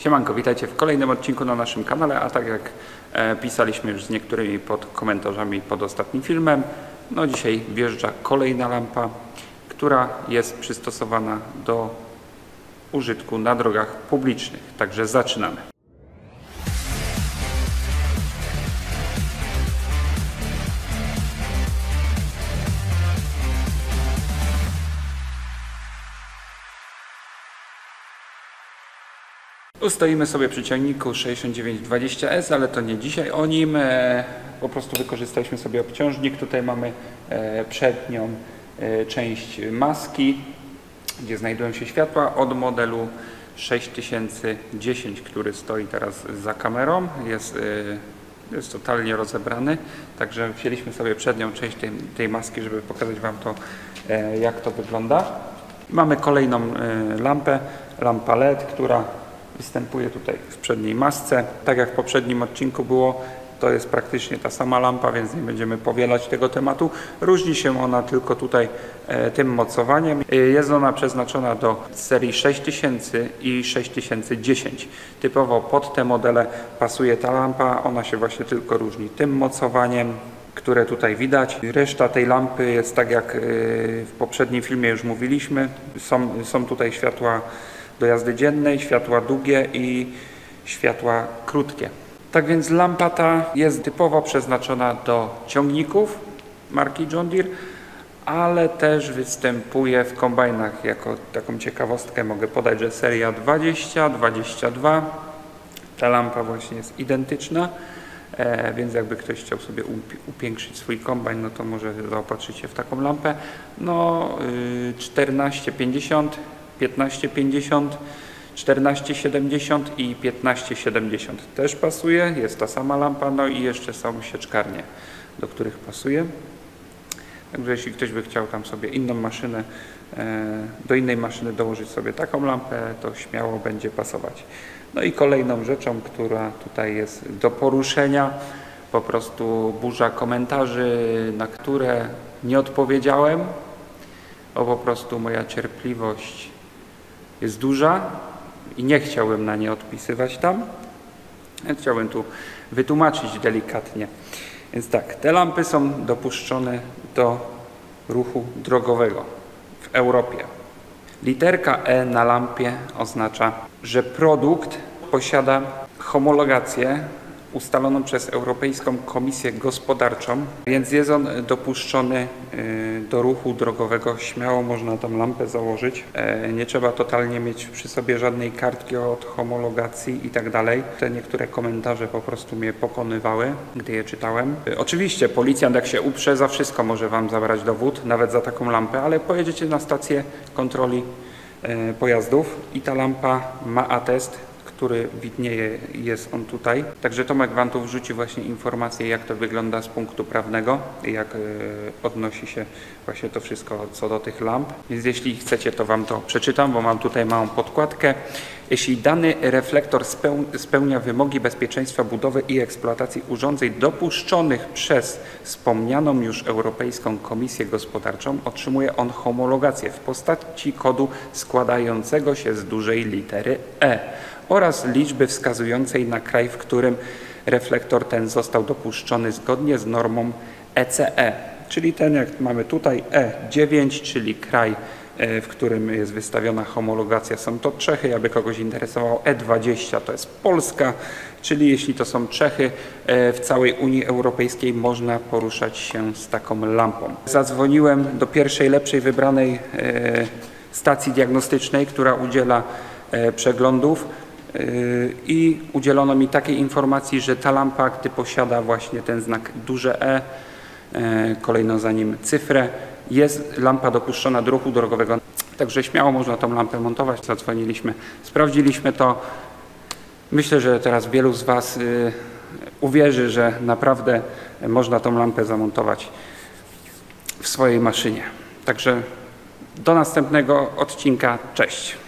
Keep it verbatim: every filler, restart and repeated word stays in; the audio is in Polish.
Siemanko, witajcie w kolejnym odcinku na naszym kanale, a tak jak e, pisaliśmy już z niektórymi pod komentarzami pod ostatnim filmem, no dzisiaj wjeżdża kolejna lampa, która jest przystosowana do użytku na drogach publicznych. Także zaczynamy. Stoimy sobie przy ciągniku sześćdziesiąt dziewięć dwadzieścia S, ale to nie dzisiaj o nim. E, po prostu wykorzystaliśmy sobie obciążnik. Tutaj mamy e, przednią e, część maski, gdzie znajdują się światła od modelu sześć tysięcy dziesięć, który stoi teraz za kamerą. Jest, e, jest totalnie rozebrany, także wzięliśmy sobie przednią część tej, tej maski, żeby pokazać Wam to, e, jak to wygląda. Mamy kolejną e, lampę, lampa L E D, która występuje tutaj w przedniej masce. Tak jak w poprzednim odcinku było, to jest praktycznie ta sama lampa, więc nie będziemy powielać tego tematu. Różni się ona tylko tutaj e, tym mocowaniem. E, jest ona przeznaczona do serii sześć tysięcy i sześć tysięcy dziesięć. Typowo pod te modele pasuje ta lampa. Ona się właśnie tylko różni tym mocowaniem, które tutaj widać. Reszta tej lampy jest tak jak w poprzednim filmie już mówiliśmy. Są, są tutaj światła do jazdy dziennej, światła długie i światła krótkie. Tak więc lampa ta jest typowo przeznaczona do ciągników marki John Deere, ale też występuje w kombajnach. Jako taką ciekawostkę mogę podać, że seria dwadzieścia, dwadzieścia dwa, ta lampa właśnie jest identyczna, e, więc jakby ktoś chciał sobie upiększyć swój kombajn, no to może zaopatrzyć się w taką lampę. No yy, czternaście pięćdziesiąt, piętnaście pięćdziesiąt, czternaście siedemdziesiąt i piętnaście siedemdziesiąt też pasuje, jest ta sama lampa, no i jeszcze są sieczkarnie, do których pasuje. Także jeśli ktoś by chciał tam sobie inną maszynę, do innej maszyny dołożyć sobie taką lampę, to śmiało będzie pasować. No i kolejną rzeczą, która tutaj jest do poruszenia, po prostu burza komentarzy, na które nie odpowiedziałem, bo po prostu moja cierpliwość jest duża i nie chciałbym na nie odpisywać tam. Chciałbym tu wytłumaczyć delikatnie. Więc tak, te lampy są dopuszczone do ruchu drogowego w Europie. Literka E na lampie oznacza, że produkt posiada homologację ustaloną przez Europejską Komisję Gospodarczą, więc jest on dopuszczony do ruchu drogowego. Śmiało można tą lampę założyć. Nie trzeba totalnie mieć przy sobie żadnej kartki od homologacji i tak dalej. Te niektóre komentarze po prostu mnie pokonywały, gdy je czytałem. Oczywiście policjant, jak się uprze, za wszystko może Wam zabrać dowód, nawet za taką lampę, ale pojedziecie na stację kontroli pojazdów i ta lampa ma atest, który widnieje, jest on tutaj. Także Tomek Wam tu wrzuci właśnie informację, jak to wygląda z punktu prawnego, jak y, odnosi się właśnie to wszystko co do tych lamp. Więc jeśli chcecie, to Wam to przeczytam, bo mam tutaj małą podkładkę. Jeśli dany reflektor speł, spełnia wymogi bezpieczeństwa budowy i eksploatacji urządzeń dopuszczonych przez wspomnianą już Europejską Komisję Gospodarczą, otrzymuje on homologację w postaci kodu składającego się z dużej litery E oraz liczby wskazującej na kraj, w którym reflektor ten został dopuszczony zgodnie z normą E C E. Czyli ten, jak mamy tutaj, E dziewięć, czyli kraj, w którym jest wystawiona homologacja, są to Czechy. Aby kogoś interesowało, E dwadzieścia to jest Polska, czyli jeśli to są Czechy, w całej Unii Europejskiej można poruszać się z taką lampą. Zadzwoniłem do pierwszej lepszej wybranej stacji diagnostycznej, która udziela przeglądów, i udzielono mi takiej informacji, że ta lampa, gdy posiada właśnie ten znak duże E, kolejno za nim cyfrę, jest lampa dopuszczona do ruchu drogowego. Także śmiało można tą lampę montować. Zadzwoniliśmy, sprawdziliśmy to. Myślę, że teraz wielu z Was uwierzy, że naprawdę można tą lampę zamontować w swojej maszynie. Także do następnego odcinka. Cześć!